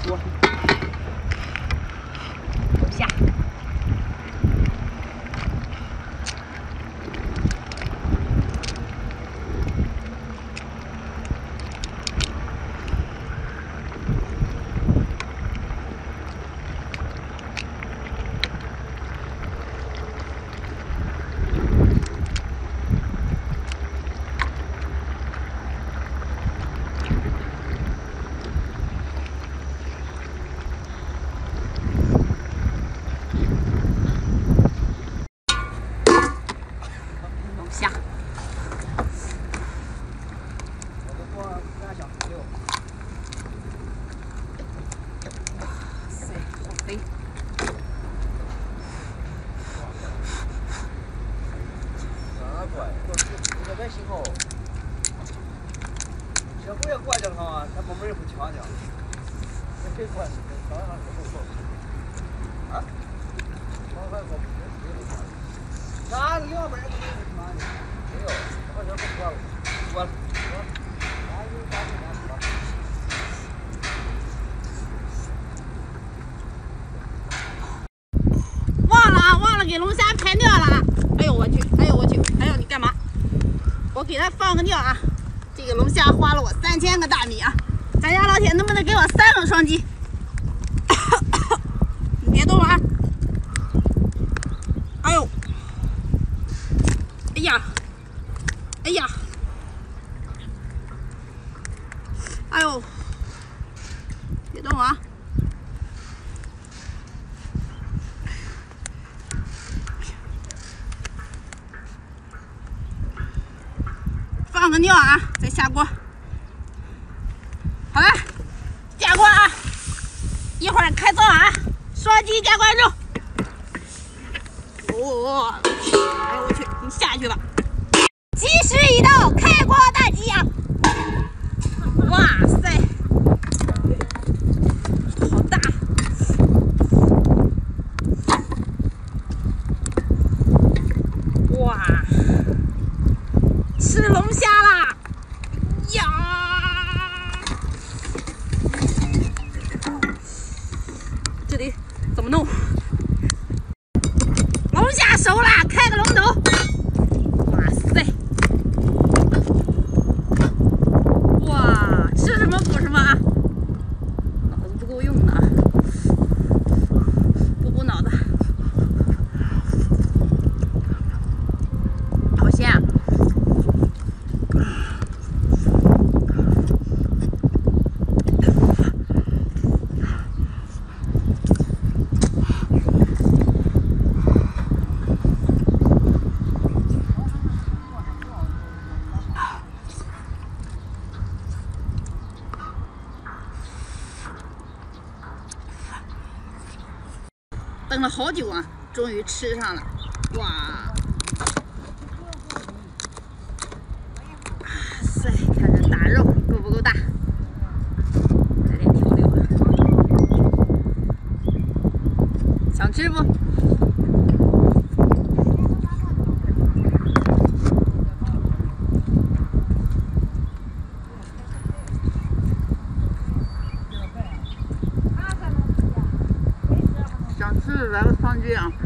锅。 下。下。塞，好肥。 啥怪？这个行哦。小狗也过来正好啊，它旁边也不掐的。这可以过来，当然是不错。啊？当然说。那两边也不掐的。没有，我这不过了，过了。 忘了给龙虾排尿了！哎呦我去！哎呦我去！哎呦你干嘛？我给它放个尿啊！这个龙虾花了我3000个大米啊！咱家老铁能不能给我3个双击？你别动啊！哎呦！哎呀！哎呀！哎呦！别动啊！放个尿啊，再下锅。好了，下锅啊！一会儿开灶啊，双击加关注。哦，哎呦我去，你下去吧。计时已到，开锅大吉呀！哇塞，好大！哇！吃龙虾啦！呀！这里怎么弄？龙虾熟啦，开个龙头！哇塞！哇，吃什么补什么啊！脑子不够用呢，补脑子。好鲜啊！等了好久啊，终于吃上了！哇！哇塞，看这大肉够不够大？来点调料，想吃不？想吃来个双击啊！